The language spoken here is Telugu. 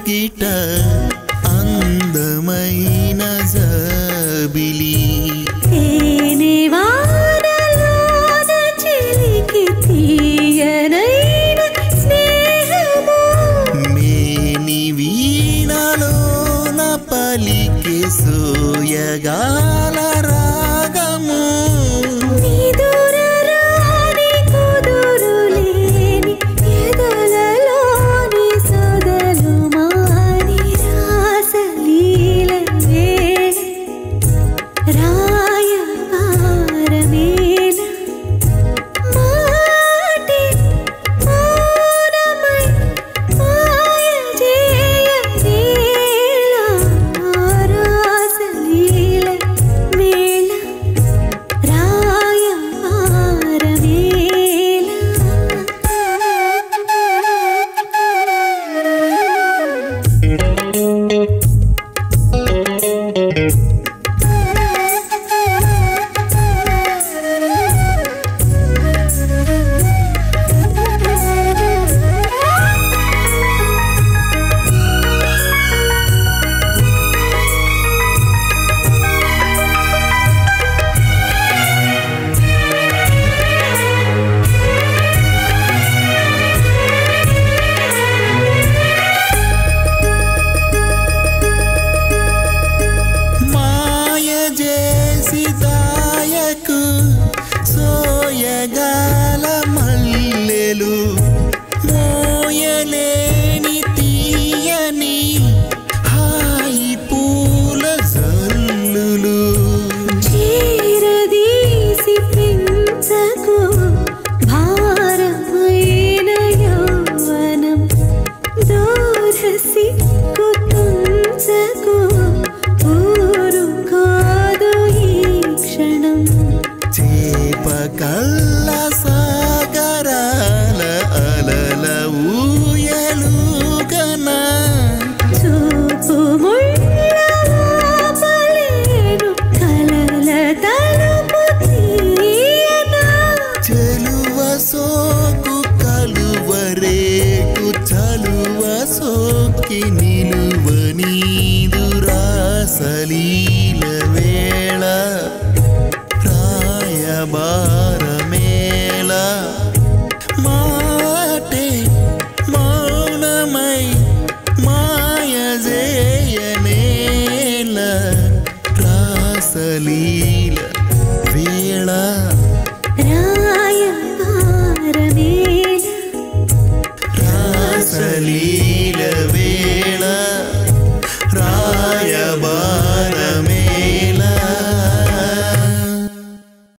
వాకిట అందమైన జాబిలి తేనె వానలోన చిలికి తీయనైన స్నేహము మేని వీణలోన పలికే సోయగాల రాగము నిదురరాని కుదురులేని ఎదలలోని సొదలు మాని రాసలీలవే రాయవారమేల మాటే మౌనమై మాయ చేయనేల రాసలీల వేళ సోయగాల మల్లెలు మోయలేని తీయని హాయి పూల జల్లులు చేరదీసి పెంచకు భారమైన యౌవనం దూరసి కుతుంచకు ఊరుకోదు ఈ క్షణం చేపకల్ల సాగరాల అలల ఊయలుగనా చూపు ముళ్ళపలేను కలల తలుపు తీయనా చెలువ సోకు కలువరేకు చలువ సోకి నిలువ నీదురాసలీల వేళ రాయబారమేళ మాటే మౌనమై మాయ చేయనేల రాసలీల